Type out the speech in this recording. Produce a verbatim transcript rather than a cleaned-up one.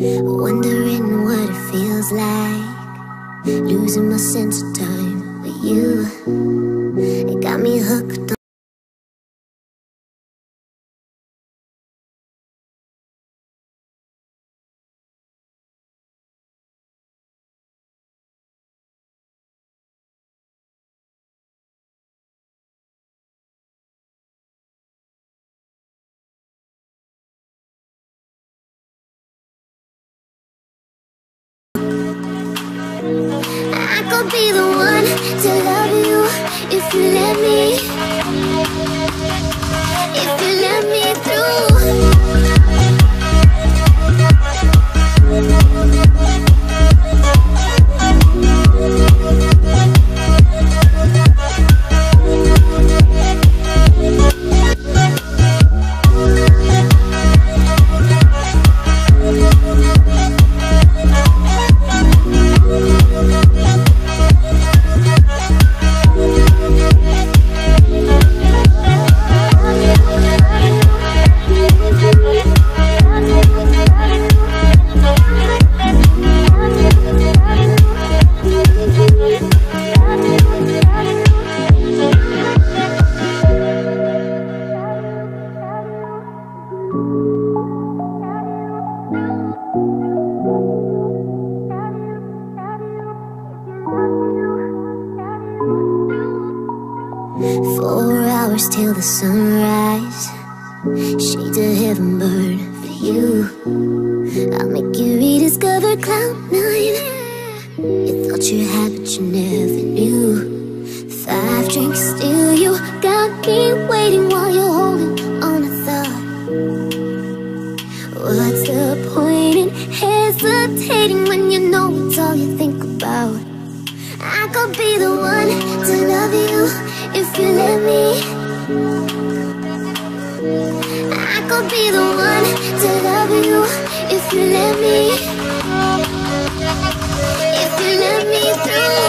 Wondering what it feels like, losing my sense of time with you. It got me hooked on. I could be the one to love you if you let me, if you let me through. Four hours till the sunrise, shades of heaven burn for you. I'll make you rediscover cloud nine. You thought you had but you never knew. Five drinks still, you got me waiting while you're holding on a thought. What's the point in hesitating when you know it's all you think about? I could be the one to love you if you let me. I could be the one to love you if you let me, if you let me through.